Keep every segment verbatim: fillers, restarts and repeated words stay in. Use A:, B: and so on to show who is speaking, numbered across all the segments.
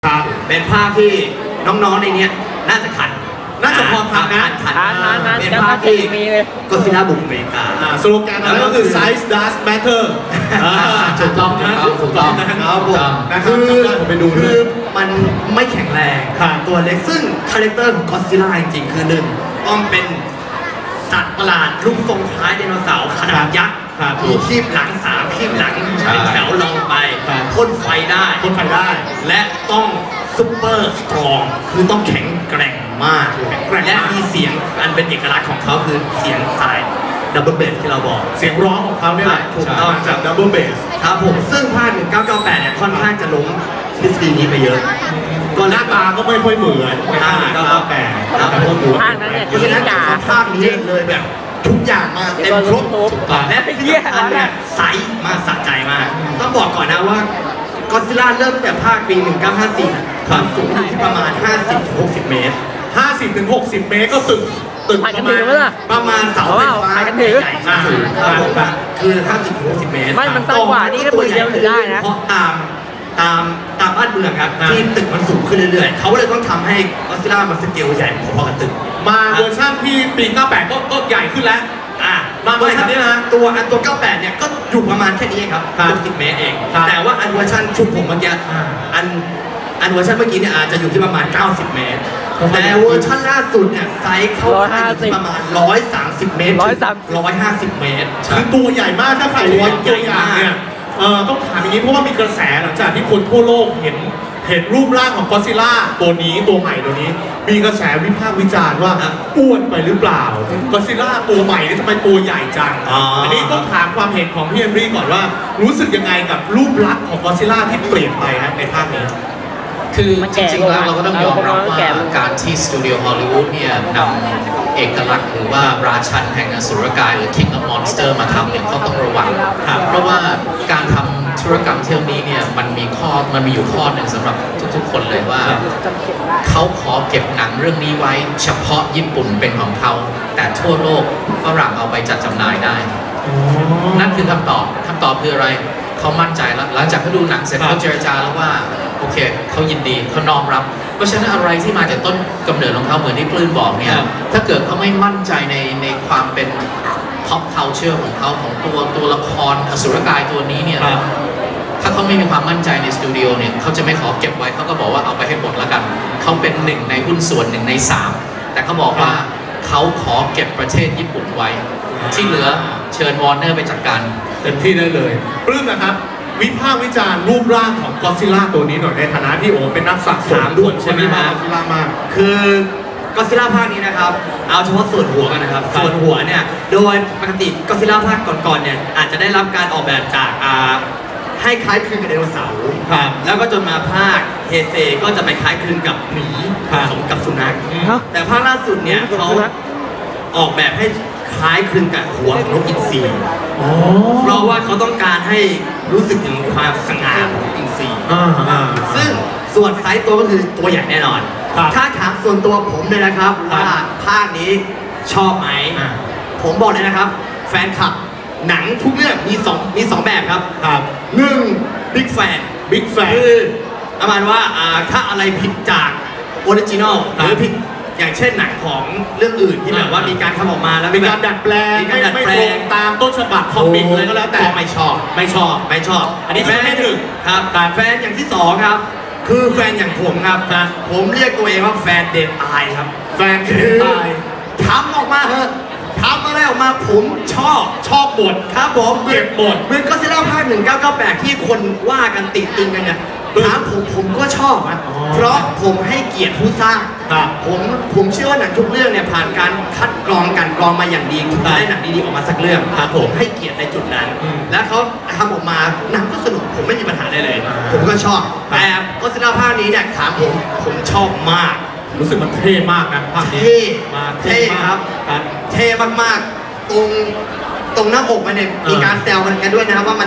A: ครับ
B: เป็นภาพที่น้องๆในนี้น่าจะทัน
A: น่าจะพอทันนะ
C: ทันทัน
B: เป็นภาพที่ก็ซิล่าบุกอเมริกา
A: สโลแกนนั้นก็คือ size does matter
D: ถูกต้องนะครับถูกต้อง
B: นะครับผมคือผมไปดูคือมันไม่แข็งแรงตัวเล็กซึ่งคาแรคเตอร์ของก็ซิล่าจริงๆคือหนึ่งต้องเป็นสัตว์ประหลาดรูปทรงคล้ายไดโนเสาร์ขนาดยักษ์มีคีบหลังสามคีบหลังเป็นแถวลงไปพ่นไฟได้
A: พ่นไฟได้
B: และต้องซุปเปอร์สตรองคือต้องแข็งแกร่งมากและมีเสียงอันเป็นเอกลักษณ์ของเขาคือเสียงสายดับเบิลเบสที่เราบอก
A: เสียงร้องของเขาเนี่ย
B: ถูกต้อง
A: จากดับเบิลเบส
B: ครับผมซึ่งภาคหนึ่งเก้าเก้าแปดเนี่ยค่อนข้างจะล้มทฤษฎีนี้ไปเยอะ
A: ก็หน้าตาก็ไม่ค่อยเหมือนในภาคหนึ่งเก้าเก้าแปด
B: ครับผมเพราะฉะนั้นภาคนี้เลยแบบทุกอย่างมาเต็มครบและที่สำคัญเนี่ยใสมาสะใจมากต้องบอกก่อนนะว่าก็ซิล่าเริ่มแต่ภาคปีหนึ่งเก้าห้าสี่ความสูงอยู่ที่ประมาณ ห้าสิบถึงหกสิบ เมตร
A: ห้าสิบถึงหกสิบ เมตรก็ตึกตึกประมาณ
B: ประมาณเสาไฟฟ้าใหญ่มากคือ ห้าสิบถึงหกสิบ เมตร
C: ไม่มันตั้งกว่านี่ก็ตัวเดียวได้นะ
B: เพราะตามตามตามบ้านเมืองครับที่ตึกมันสูงขึ้นเรื่อยๆเขาเลยต้องทำให้ก็ซิล่ามันสเกลใหญ่พอๆกับตึก
A: มาเวอร์ชันที่ปีเก้าแปดก็ก็ใหญ่ขึ้นแล้ว
B: อ่ามาเวอร์ชันนี้นะตัวอันตัวเก้าแปดเนี่ยก็อยู่ประมาณแค่นี้ครับหกสิบ เมตรเองแต่ว่าอันเวอร์ชันชุดผมเมื่อกี้อันอันเวอร์ชันเมื่อกี้เนี่ยอาจจะอยู่ที่ประมาณเก้าสิบ เมตรแต่เวอร์ชันล่าสุดเนี่ยไซส์เข้าที่ประมาณหนึ่งร้อยสามสิบ เมตรหนึ่งร้อยห้าสิบ เมตร
A: คือตัวใหญ่มากถ้าใครตัวตัวอย่างเนี่ยเอ่อต้องถามอย่างนี้เพราะว่ามีกระแสหลังจากที่คนทั่วโลกเห็นเห็นรูปร่างของก็ซิล่าตัวนี้ตัวใหม่ตัวนี้มีกระแสวิพากษ์วิจารณ์ว่าอ้วนไปหรือเปล่าก็ซิล่าตัวใหม่นี่ทำไมตัวใหญ่จังอันนี้ต้องถามความเห็นของพี่เฮนรี่ก่อนว่ารู้สึกยังไงกับรูปลักษณ์ของก็ซิล่าที่เปลี่ยนไปนะในภาคนี้
D: คือจริงๆแล้วเราก็ต้องยอมรับว่าการที่สตูดิโอฮอลลีวูดเนี่ยนำเอกลักษณ์หรือว่าราชันแห่งอสุรกายหรือ King of Monster มาทำเนี่ยเขาต้องระวังเพราะว่าการทำธุรกรรมเที่ยวนี้เนี่ยมันมีข้อมันมีอยู่ข้อหนึ่งสำหรับทุกๆคนเลยว่าเขาขอเก็บหนังเรื่องนี้ไว้เฉพาะญี่ปุ่นเป็นของเขาแต่ทั่วโลกฝรั่งเอาไปจัดจำหน่ายได้นั่นคือคำตอบคำตอบคืออะไรเขามั่นใจแล้วหลังจากเขาดูหนังเสร็จเขาเจรจาแล้วว่าโอเคเขายินดีเขาน้อมรับเพราะฉะนั้นอะไรที่มาจากต้นกำเนิดของเขาเหมือนที่ปลื้มบอกเนี่ยถ้าเกิดเขาไม่มั่นใจในในความเป็น pop culture ของเขาของตัวตัวละครอสุรกายตัวนี้เนี่ยถ้าเขาไม่มีความมั่นใจในสตูดิโอเนี่ยเขาจะไม่ขอเก็บไว้เขาก็บอกว่าเอาไปให้หมดแล้วกันเขาเป็นหนึ่งในหุ้นส่วนหนึ่งในสามแต่เขาบอกว่าเขาขอเก็บประเทศญี่ปุ่นไว้ที่เหลือเชิญวอร์เนอร์ไปจัดการ
A: เต็มที่ได้เลยปลื้มนะครับวิพากษ์วิจารณ์รูปร่างของก็ซิล่าตัวนี้หน่อยในฐานะที่โอ้เป็นนักสะสมด้วยใช่ไหมครับก็ซิล่ามาก
B: คือก็ซิล่าภาคนี้นะครับเอาเฉพาะส่วนหัวกันนะครับส่วนหัวเนี่ยโดยปกติก็ซิล่าภาคก่อนๆเนี่ยอาจจะได้รับการออกแบบจากให้คล้ายคลึงกับไดโนเสาร์แล้วก็จนมาภาคเฮเซก็จะไปคล้ายคลึงกับหมีผสมกับสุนัขแต่ภาคล่าสุดเนี่ยเขาออกแบบให้คล้ายคลึงกับหัวของนกอินทรีเพราะว่าเขาต้องการให้รู้สึกถึงความสง่าของอินทรีซึ่งส่วนไซส์ตัวก็คือตัวใหญ่แน่นอนถ้าถามส่วนตัวผมเลยนะครับว่าภาคนี้ชอบไหมผมบอกเลยนะครับแฟนคลับหนังทุกเรื่องมีสองมีสองแบบครับหนึ่งบิ๊กแฟน
A: บิ๊กแฟน
B: คือประมาณว่าถ้าอะไรผิดจากออริจินอลหรือผิดอย่างเช่นหนังของเรื่องอื่นที่แบบว่ามีการทำออกมาแล้ว
A: มีการดัดแปลงไม่ไม่ตรงตามต้นฉบับคอมิกอะไรก็แล้วแต่
B: ไม่ชอบ
A: ไม่ชอบ
B: ไม่ชอบ
A: อันนี้แฟนที่หนึ่ง
B: ครับแต่แฟนอย่างที่สองครับคือแฟนอย่างผมครับผมเรียกตัวเองว่าแฟนเด็ดอายครับ
A: แฟนเด็ดอาย
B: ทำออกมาเถอะทำอะไรออกมาผมชอบ
A: ชอบบท
B: ครับผม
A: เก็บบท
B: เหมือนก็ซิล่าภาคหนึ่งเก้าเก้าแปดที่คนว่ากันติดตึงกันเนี่ยถามผมผมก็ชอบนะเพราะผมให้เกียรติผู้สร้างผมผมเชื่อว่าหนังทุกเรื่องเนี่ยผ่านการคัดกรองการกรองมาอย่างดีถึงจะได้หนังดีๆออกมาสักเรื่องผมให้เกียรติในจุดนั้นแล้วเขาทำออกมาหนังก็สนุกผมไม่มีปัญหาได้เลยผมก็ชอบแต่ก็ซิล่าภาคนี้เนี่ยถามผมผมชอบมาก
A: รู้สึกมันเท่มากนะภาคนี้
B: เท่มาเท่ครับเท่มากๆตรงตรงหน้าอกมันเนี่ยมีการแซวกันกันด้วยนะครับว่ามัน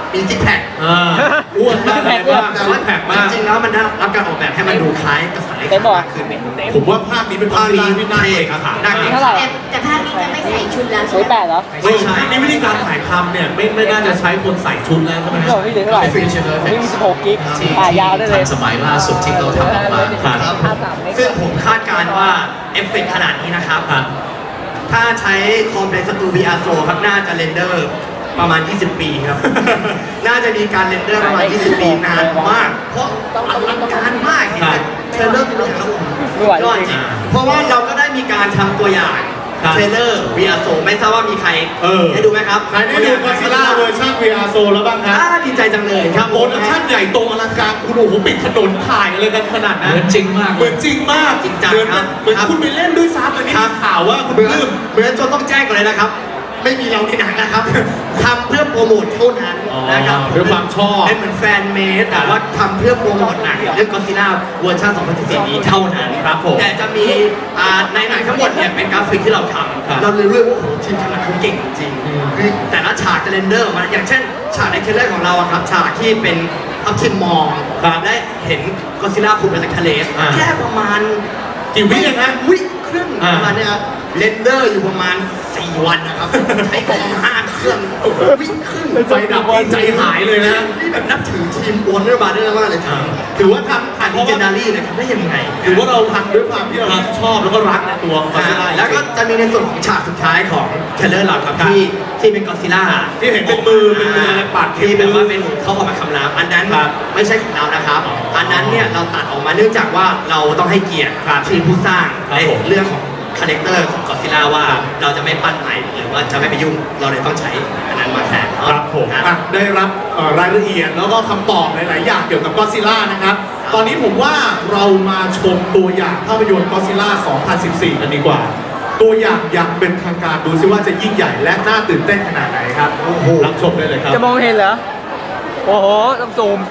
B: มีซิกแพค
A: อ่าอ้วนมากอะไรมาก
B: แต่
A: ซิ
B: ว่าก
A: แพคมาก
B: จริงๆแล้วมันได้รับการออกแบบให้มันดูคล้ายกับสาย
C: เต็มบอก
B: มากขึ้น
A: ผมว่าภาพนี้เป็นภาพที่ที่น่าเอกอาหาร
B: น่าเกลียด
C: เท่าไหร่
E: แต่แต่ภาพนี้จะไม่ใส่ชุดแล้วใช่
C: ร้อย
E: ไหม
C: แปดเหรอ
A: ไม่ใช่นี่วิธีการถ่ายทำเนี่ยไม่ไม่น่าจะใช้คนใส่ชุดแล้วใช่ไหม
C: พี่บอกพี่เหลือเท่าไหร่
D: Visual
C: นี่มี
D: Effects
C: สิบหกกิก
D: ที่
C: อ่ายาวได้เล
D: ทั
C: ย
D: นสมัยล่าสุดที่เขาทำออกมา
A: ครับ
C: ห้าสามเมก
B: ซึ่งผมคาดการณ์ว่าเอฟเฟกต์ขนาดนี้นะครับ
A: ครับ
B: ถ้าใช้คอมเพลสตู วี อาร์ Pro ครับน่าจะเรนเดอร์ประมาณ ยี่สิบ ปีครับ น่าจะมีการเรนเดอร์ประมาณ ยี่สิบ ปีนานมาก เพราะอลังการมากเห็นไหมเทรลเลอร์ตัวอย่างยอดจริงเพราะว่าเราก็ได้มีการทำตัวอย่าง
A: ครับ
B: เทรลเลอร์ วี อาร์ Pro ไม่ทราบว่ามีใคร
A: เออ
B: ได้ดูไหมครับ
A: ใครได้ดูก็ซิล่าเวอร์ชัน วี อาร์ Soul แล้วบ้างครับ
B: อ่าดีใจจังเลยครับ
A: โปรดักชั่นใหญ่โตอลังการคุณโอ้โหปิดถนนถ่ายอะไรกันขนาดนั้น
D: เหมือนจริงมาก
A: เหมือนจริงมาก
B: จริงจัง
A: เหมือน
B: ครับ
A: เหมือนคุณไปเล่นด้วยซ้ำอันนี้
B: ครั
A: มี
B: บ
A: ข่าวว่าคุณ
B: เหมือน
A: ปลื้ม
B: เหมือนจนต้องแจ้งก่อนเลยนะครับ ไม่มีเราในหนังนะครับ ทำเพื่อโปรโมทเท่านั้นนะครับ
A: อ๋อด้วยความชอบ
B: เป็นเหมือนแฟนเมดแต่ว่าทำเพื่อโปรโมทหนังเรื่องก็ซิล่าเวอร์ชันสองพันสิบสี่นี้เท่านั้น
A: ครับผม
B: แต่จะมีอ่าในหนังทั้งหมดเนี่ยเป็นกราฟิกที่เราท
A: ครับ
B: ำเราเลยรู้เลยว่าโอ้โหทีมทำงานเขาเก่งจริง
A: อืม
B: คือแต่ละฉากจะเรนเดอร์ออกมาอย่างเช่น ฉากในเทรลเลอร์ของเราอะครับฉากที่เป็นทัพทีมมองและเห็นก็ซิล่าขุดมาจากทะเล
A: อ่า
B: แค่ประมาณ
A: กี่วิเองนะ
B: วิเครื่อง
A: อ่า
B: ประมาณเนี้ยครับเรนเดอร์อยู่ประมาณสี่วันนะครับ ใช้คอมห้าเครื่องวิ่งขึ้น
A: ไฟดับที่ใจหายเลยนะ
B: นี่แบบนับถือทีมวอร์เนอร์บาร์เดอร์มากเลยครับ
A: ถือว่าทำ
B: อัน
A: เพ
B: นี้
A: ราะ
B: เจ
A: ว่า
B: นนารีเลยทำได้ยังไง
A: ถือว่าเราทำด้วยความที่เราชอบแล้วก็รักในตัวก็ซิล่า
B: แล้วก็จะมีในส่วนของฉากสุดท้ายของเทเลอร์เราครับที่ที่เป็นก็ซิล่า
A: ที่เห็นเป็นมือเป็นมืออะไรปัด
B: ที่แบบว่าเป็นเขาออกมาคำรามอันนั้น
A: ครับ
B: ไม่ใช่ของเรานะครับ อันนั้นเนี่ยเราตัดออกมาเนื่องจากว่าเราต้องให้เกียรติทีมผู้สร้าง
A: ครับ
B: ใน
A: ผม
B: เรื่องของคาแรคเตอร์ของก็ซิล่าว่าเราจะไม่ปั้นใหม่หรือว่าจะไม่ไปยุ่งเราเลยต้องใช้อันนั้นมาแทน
A: ครับผม
B: นะ
A: อ่ะได้รับเอ่อรายละเอียดแล้วก็คำตอบหลาย ๆ อย่างเกี่ยวกับก็ซิล่านะครับ ตอนนี้ผมว่าเรามาชมตัวอย่างภาพยนตร์ก็ซิล่า สองพันสิบสี่ กันดีกว่า ตัวอย่างอย่างเป็นทางการดูซิว่าจะยิ่งใหญ่และน่าตื่นเต้นขนาดไหนครับโอ้โหรับชมได้เลยครับ
C: จะมองเห็นเหรอ โอ้โหต้องซูม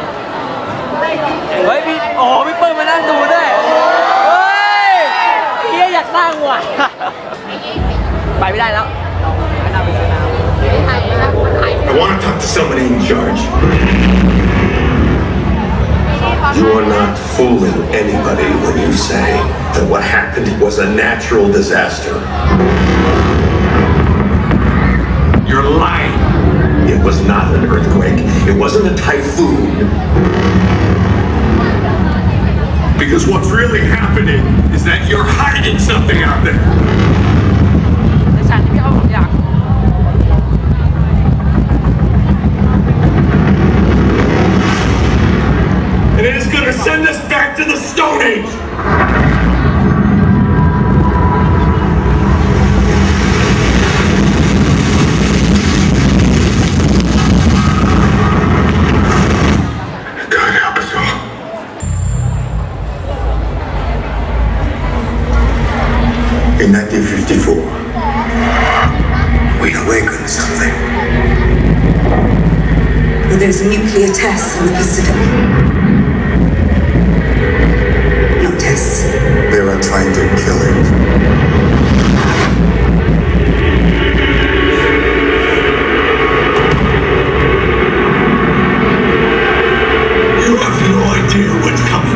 C: เฮ้ยพี่ โอ้โหพี่เปิ้ลมานั่งดูด้วย เฮ้ยเฮียอยากนั่งว่ะ ไปไม่ได้แล้วไม่น่าไปซื้อน้ำ
F: I want to talk to somebody in charge. You are not fooling anybody when you say that what happened was a natural disaster. You're lying. It was not an earthquake. It wasn't a typhoon. Because what's really happening is that you're hiding something out there.
C: ในฉากที่พี่เอาผมอยาก
F: And it is going to send us back to the Stone Age. God help us all. In nineteen fifty-four, we awakened something.
G: Well, there's nuclear tests in the Pacific. No tests.
F: They are trying to kill it. You have no idea what's coming.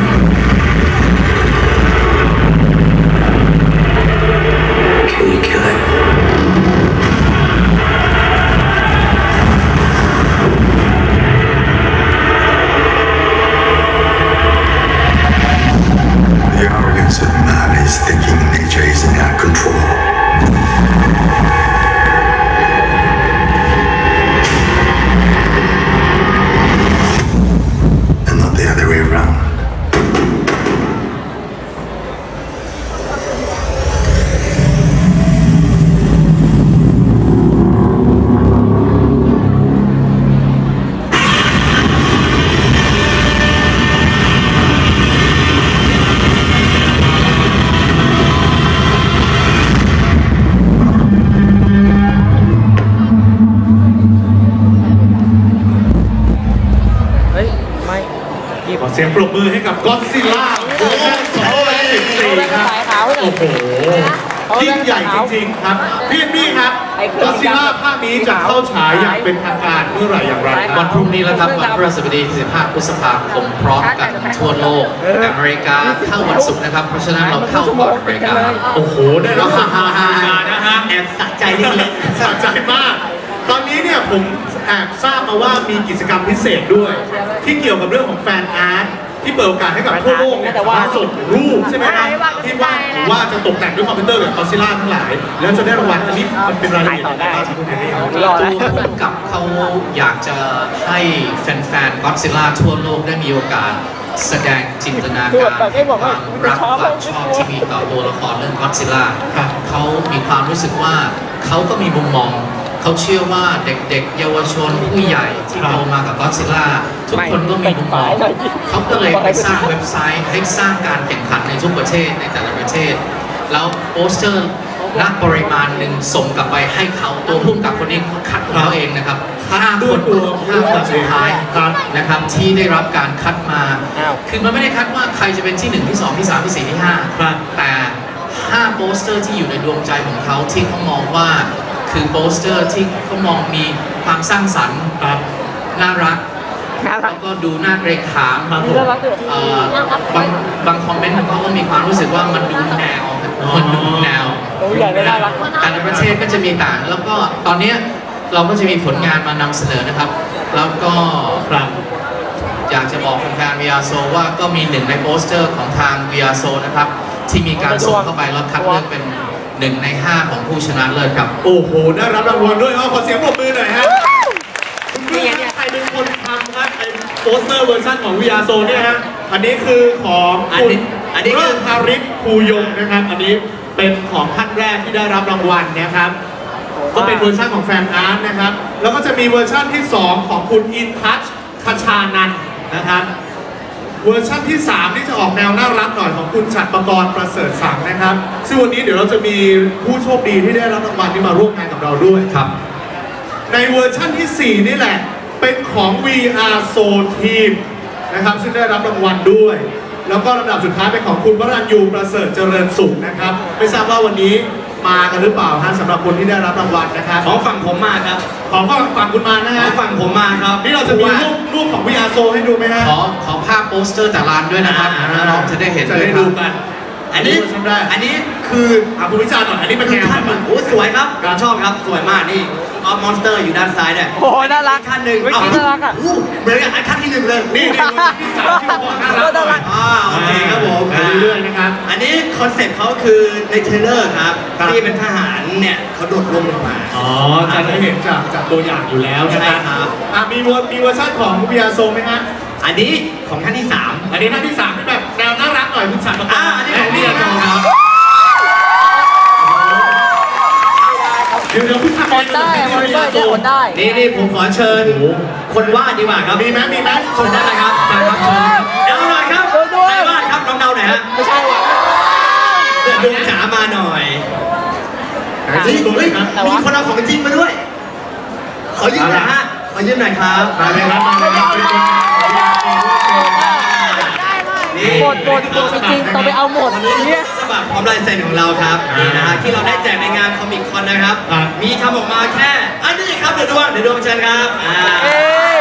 F: Can you kill it? The arrogance of man is thinking nature is in our control. And not the other way around.
A: ขอเสียงปรบมือให้กับก็ซิล่าเวอร์ชันสองพันสิบสี่ครับ โอ้โหยิ่งใหญ่จริงๆครับพี่พี่ครับก็อดซิลล่าภาคนี้จะเข้าฉายอย่างเป็นทางการเมื่อไหร่อย่างไรค
D: วั
A: รับ
D: นพรุ่งนี้แล้วครับวันพฤหัสบดีที่สิบห้าพฤษภาคมพร้อมกันทั่วโลกแต่อเมริกาเข้าวันศุกร์นะครับเพราะฉะนั้นเราเข้าก่อนอเมริกา
A: โอ้โหได้รับฮาฮาฮาฮานะฮะ
B: แอบสะใจเล็ก
A: สะใจมาก ตอนนี้เนี่ยผมแอบทราบมาว่ามีกิจกรรมพิเศษด้วย ที่เกี่ยวกับเรื่องของแฟนอาร์ตที่เปิดโอกาสให้กับทั่วโลกเนี่ยสามารถส่งรูปใช่ไหมครับที่ว่าหรือว่าจะตกแต่งด้วยคอมพิวเตอร์แบบกอซิล่าทั้งหลาย แล้วจะได้รางวัลอันนี้มันเป็นรายละเอียดอะไรบ้างครับคุณแอนนี่ครับ
C: รอ
D: ตั
C: แล้ว
D: วผู้กำกับเขาอยากจะให้แฟนๆ Godzilla ทั่วโลกได้มีโอกาสแสดงจินตนาการความรักความชอบที่มีต่อตัวละครเรื่อง Godzilla เขามีความรู้สึกว่าเขาก็มีมุมมอง เขาเชื่อว่าเด็กๆ เยาวชนผู้ใหญ่ที่โตมากับ Godzilla ทุกคนก็มีมุมมองเขาก็เลยไปสร้างเว็บไซต์ให้สร้างการแข่งขันในทุกประเทศในแต่ละประเทศ แล้วโปสเตอร์นักปริมาณหนึ่งส่งกลับไปให้เขาตัวผู้กำกับคนนี้เขาคัดของเขาเองนะครับห้าคนห้าคนสุดท้ายนะครับที่ได้รับการคัดมาคือมันไม่ได้คัดว่าใครจะเป็นที่หนึ่งที่สองที่สามที่สี่ที่ห้าแต่ห้าโปสเตอร์ที่อยู่ในดวงใจของเขาที่เขามองว่าคือโปสเตอร์ที่เขามองมีความสร้างสรรค์น่ารักแล้วก็ดูน่าเกรงขามบางบางบางคอมเมนต์ของเขาก็มีความรู้สึกว่ามันดูแนวมันดูแนวแต่ในประเทศก็จะมีต่างแล้วก็ตอนนี้เราก็จะมีผลงานมานำเสนอนะครับแล้วก็อยากจะบอกแฟนๆ วี อาร์ โซ ว่าก็มีหนึ่งในโปสเตอร์ของทาง วี อาร์ โซ นะครับที่มีการส่งเข้าไปแล้วคัดเลือกเป็นหนึ่งในห้าของผู้ชนะเลิศครับ
A: โอ้โหได้รับรางวัลด้วยขอเสียงปรบมือหน่อยฮะคุณพี่ใครเป็นคนทำครับไอ้โปสเตอร์เวอร์ชันของ วี อาร์ โซ เนี่ยฮะอันนี้คือของคุณอันนี้คือฮาริสภูยงนะครับอันนี้เป็นของท่านแรกที่ได้รับรางวัลนะครับก็เป็นเวอร์ชันของแฟนอาร์ตนะครับแล้วก็จะมีเวอร์ชันที่สองของคุณอินทัชคชานันท์นะครับเวอร์ชันที่สามที่จะออกแนวน่ารักหน่อยของคุณฉัตรประกรณ์ประเสริฐสังนะครับซึ่งวันนี้เดี๋ยวเราจะมีผู้โชคดีที่ได้รับรางวัลที่มาร่วมงานกับเราด้วยครับในเวอร์ชันที่สี่นี่แหละเป็นของ วี อาร์ โซ Team นะครับซึ่งได้รับรางวัลด้วยแล้วก็ลำดับสุดท้ายเป็นของคุณวรัญญูประเสริฐเจริญสุขนะครับไม่ทราบว่าวันนี้มากันหรือเปล่าฮะสำหรับคนที่ได้รับรางวัลนะครับ
B: ของฝั่งผมมาครับ
A: ของฝั่งคุณมานะ
B: ข
A: ฮะ
B: องฝั่งผมมาครับ
A: นี่เราจะมีรูปรูปของ วี อาร์ โซ ให้ดูไหมฮะ
D: ขอขอภาพโปสเตอร์แต่ร้านด้วยนะครับน้องจะได้เห็น
A: จะได้ดูกัน
B: อันนี้อันนี้คือ
A: อ่ะคุณวิจารณ์หน่อยอันนี้เป็น
B: คือ
A: แนว
B: ท่าน
A: แบบ
B: โอ้สวยครับผมชอบครับสวยมากนี่ออฟมอนสเตอร์อยู่ด้านซ้ายเนี่ย
C: โอ้โหน่ารัก
B: ขั้นหนึ่ง
C: เมื่อกี้น่ารักอ่ะ
B: โโหเหมือนกับอันขั้นที่หนึ่งเลย
A: นี่ในเวอร์ชันที่สามที่ผมบอกน่ารักหน่อย
B: อ่าโอเคครับผม
A: ไปเรื่อยๆนะครับ
B: อันนี้คอนเซ็ปต์เขาคือในเทรลเลอร์ครับที่เป็นทหารเนี่ยเขาโดดร่มลงมา
A: อ๋อจะได้เห็นจากจากตัวอย่างอยู่แล้วนะ
B: ใช่ครับ
A: อ่ะมีเวอร์มีเวอร์ชันของ วี อาร์ โซ ไหมฮะ
B: อันนี้ของท่านที่สาม
A: อันนี้หน้าที่สามที่แบบแนวน่ารักหน่อยคุณฉัตรประกร
B: อ่า
A: ณ์
B: อันนี้ของ
A: วี
B: พี่
A: อา
B: อา
A: ร์
B: โจ
A: โซ
B: ครับ
A: เดี๋ยวเดี๋ยวพี่ทำ
C: คนได้อะคนได้เนี่ยคนได้
B: นี่นี่ผมขอเชิญคนวาดดีกว่าครับ
A: มีไหมมีไหม
B: เชิญได้เลยครับเชิญครับเชิญเดาหน่อยครับใครวาดครับลองเดาหน่อยฮะ
C: ไม่ใช่ว่ะ
B: เดี๋ยวดวงจ๋ามาหน่อย
A: ไหน
B: เฮ้ย
A: ดูหน่
B: เฮ้
A: อย ยครับ
B: มีคนเอาของจริงมาด้วย ขอยืมหน่อยฮะขอยืมหน่อยครับ
A: มาเลยครับมาเลยครับเป็นตัวอย่างของ วี อาร์ โซ
B: นี่
C: หมดหมดหมดจริงๆต้องไปเอาหมดเนี่ย
B: ฉบับพร้อมลายเซ็นของเราครับนี่นะฮะที่เราได้แจกในงานคอมิคคอนนะครับ มีทำออกมาแค่อันนี้ครับเดี๋ยวดวงเดี๋ยวดวงเชิญครับอ่า
C: เอ้ย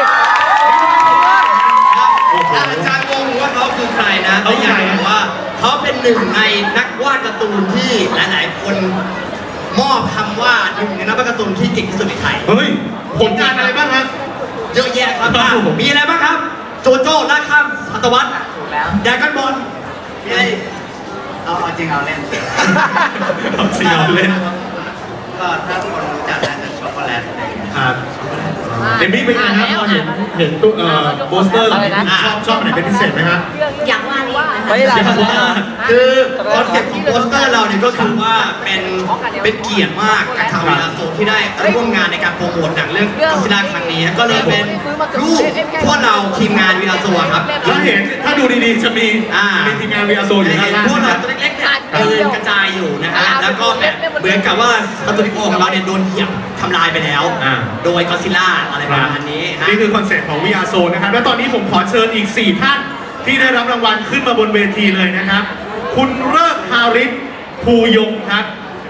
B: อาจารย์งงว่าเขาคือใครนะแต่อยากบอกว่าเขาเป็นหนึ่งในนักวาดการ์ตูนที่หลายๆ คนมอบคำว่าหนึ่งในนักวาดการ์ตูนที่เก่งที่สุดในไทย
A: เฮ้ยผลงานอะไรบ้างฮะ
B: เยอะแยะครับอ่ะมีอะไรบ้างครับ โจโจ้ล่าข้ามศตวรรษดราก้อนบอลมีอะไรอีก
H: เอาเอาจริงเอาเล่น
A: เอาจริงเอาเล่น
H: ก็ถ้าคนรู้จักน่าจะช็อกโกแลตอะไรอย่างเงี้ย
A: ครับเอมี่เป็นไงครับพอเห็นเห็นตัวเอ่อโปสเตอร์ชอบชอบอันไหนเป็นพิเศษไหมครับ
E: อยากว่านี่นะ
C: ไม่ได้
A: อยากว่า
B: คือคอนเซ็ปต์ของโปสเตอร์เราเนี่ยก็คือว่าเป็นเป็นเกียรติมากกับทางวีอาร์โซที่ได้ร่วมงานในการโปรโมทหนังเรื่องก็ซิล่าครั้งนี้ก็เลยเป็นรูปพวกเราทีมงานวีอาร์โซครับ
A: ถ้าเห็นถ้าดูดีๆจะมี
B: อ่า
A: มีทีมงาน วี อาร์ โซ อยู่ข้างล่าง
B: พวก
A: นะค
B: เรา
A: รับ
B: ตัวเล็กๆเนี่ยเดินกระจายอยู่นะฮะแล้วก็แบบเหมือนกับว่าสตูดิโอของเราเนี่ยโดนเหยียบทำลายไปแล้ว
A: อ่า
B: โดยก็ซิล่าอะไรประมาณนี้ฮะ
A: นี่คือคอนเซ็ปต์ของ วี อาร์ โซ นะครับ และตอนนี้ผมขอเชิญอีก สี่ ท่านที่ได้รับรางวัลขึ้นมาบนเวทีเลยนะครับ คุณเลิศฮาริสภูยงครับ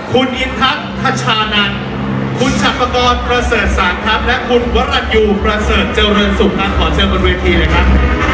A: คุณอินทัศน์ทชานันท์คุณฉัตรประกรณ์ประเสริฐสารครับและคุณวรัญยูประเสริฐเจริญสุขครับขอเชิญบนเวทีเลยครับ